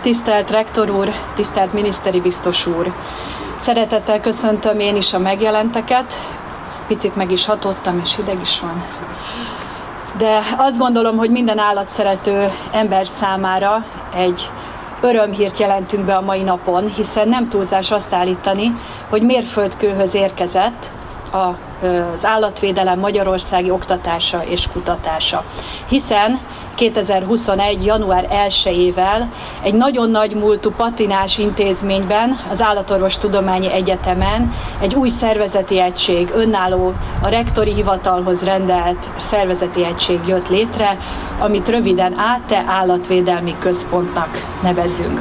Tisztelt rektor úr, tisztelt miniszteri biztos úr! Szeretettel köszöntöm én is a megjelenteket. Picit meg is hatottam, és hideg is van. De azt gondolom, hogy minden állatszerető ember számára egy örömhírt jelentünk be a mai napon, hiszen nem túlzás azt állítani, hogy mérföldkőhöz érkezett az állatvédelem magyarországi oktatása és kutatása. Hiszen 2021. január 1-ével egy nagyon nagy múltú patinás intézményben, az Állatorvostudományi Egyetemen egy új szervezeti egység, önálló, a rektori hivatalhoz rendelt szervezeti egység jött létre, amit röviden ATE Állatvédelmi Központnak nevezünk.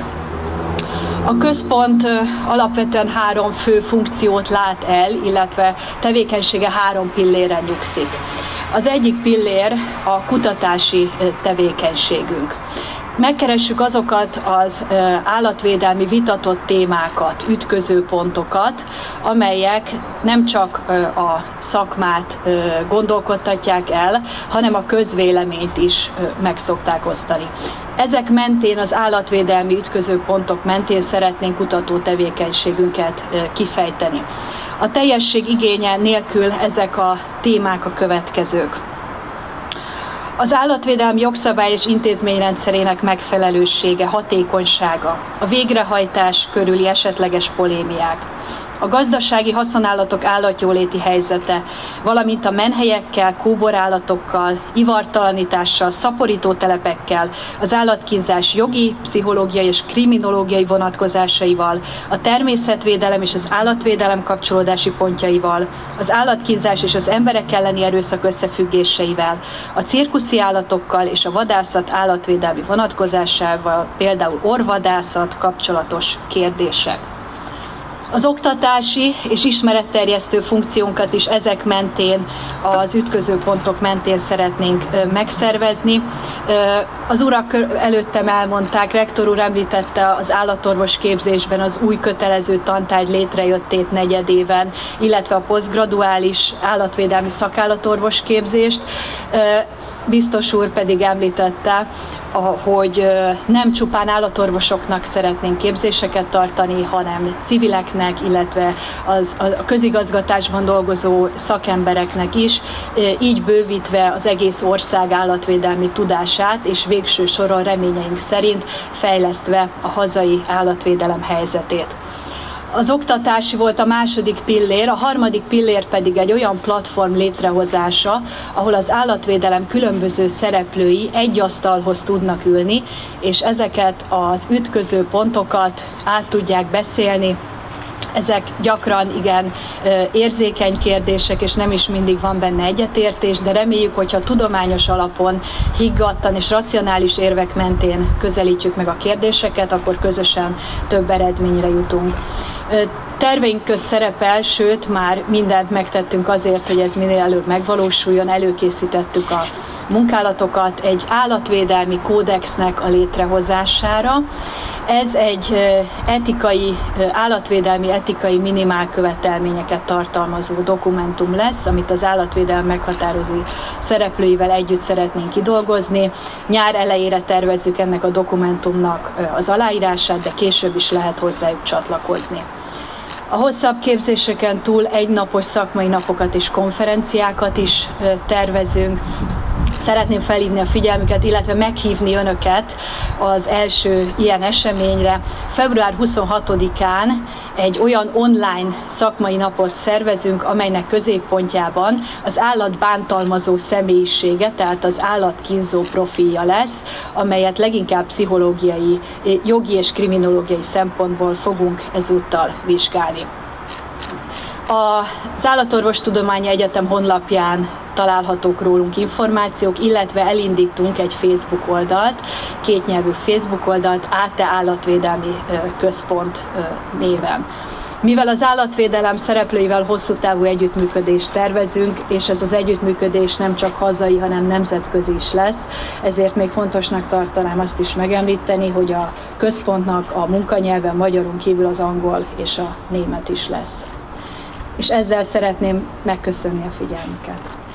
A központ alapvetően 3 fő funkciót lát el, illetve tevékenysége 3 pilléren nyugszik. Az egyik pillér a kutatási tevékenységünk. Megkeressük azokat az állatvédelmi vitatott témákat, ütköző pontokat, amelyek nem csak a szakmát gondolkodtatják el, hanem a közvéleményt is meg szokták osztani. Ezek mentén, az állatvédelmi ütköző pontok mentén szeretnénk kutató tevékenységünket kifejteni. A teljesség igénye nélkül ezek a témák a következők. Az állatvédelmi jogszabály és intézményrendszerének megfelelősége, hatékonysága, a végrehajtás körüli esetleges polémiák, a gazdasági haszonállatok állatjóléti helyzete, valamint a menhelyekkel, kóborállatokkal, ivartalanítással, szaporítótelepekkel, az állatkínzás jogi, pszichológiai és kriminológiai vonatkozásaival, a természetvédelem és az állatvédelem kapcsolódási pontjaival, az állatkínzás és az emberek elleni erőszak összefüggéseivel, a cirkuszi állatokkal és a vadászat állatvédelmi vonatkozásával, például orvvadászat kapcsolatos kérdések. Az oktatási és ismeretterjesztő funkciónkat is ezek mentén, az ütközőpontok mentén szeretnénk megszervezni. Az urak előttem elmondták, rektor úr említette az állatorvos képzésben az új kötelező tantárgy létrejöttét negyedéven, illetve a posztgraduális állatvédelmi szakállatorvos képzést. Biztos úr pedig említette, hogy nem csupán állatorvosoknak szeretnénk képzéseket tartani, hanem civileknek, illetve a közigazgatásban dolgozó szakembereknek is, így bővítve az egész ország állatvédelmi tudását, és végső soron reményeink szerint fejlesztve a hazai állatvédelem helyzetét. Az oktatási volt a második pillér, a harmadik pillér pedig egy olyan platform létrehozása, ahol az állatvédelem különböző szereplői egy asztalhoz tudnak ülni, és ezeket az ütköző pontokat át tudják beszélni. Ezek gyakran igen érzékeny kérdések, és nem is mindig van benne egyetértés, de reméljük, hogyha tudományos alapon, higgadtan és racionális érvek mentén közelítjük meg a kérdéseket, akkor közösen több eredményre jutunk. Terveink közt szerepel, sőt, már mindent megtettünk azért, hogy ez minél előbb megvalósuljon, előkészítettük a munkálatokat egy állatvédelmi kódexnek a létrehozására. Ez egy állatvédelmi etikai minimálkövetelményeket tartalmazó dokumentum lesz, amit az állatvédelem meghatározó szereplőivel együtt szeretnénk kidolgozni. Nyár elejére tervezzük ennek a dokumentumnak az aláírását, de később is lehet hozzájuk csatlakozni. A hosszabb képzéseken túl egynapos szakmai napokat és konferenciákat is tervezünk. Szeretném felhívni a figyelmüket, illetve meghívni önöket az első ilyen eseményre. Február 26-án egy olyan online szakmai napot szervezünk, amelynek középpontjában az állat bántalmazó személyisége, tehát az állatkínzó profilja lesz, amelyet leginkább pszichológiai, jogi és kriminológiai szempontból fogunk ezúttal vizsgálni. Az Állatorvostudományi Egyetem honlapján találhatók rólunk információk, illetve elindítunk egy Facebook oldalt, kétnyelvű Facebook oldalt, ATE Állatvédelmi Központ néven. Mivel az állatvédelem szereplőivel hosszú távú együttműködést tervezünk, és ez az együttműködés nem csak hazai, hanem nemzetközi is lesz, ezért még fontosnak tartanám azt is megemlíteni, hogy a központnak a munkanyelven magyaron kívül az angol és a német is lesz. És ezzel szeretném megköszönni a figyelmüket.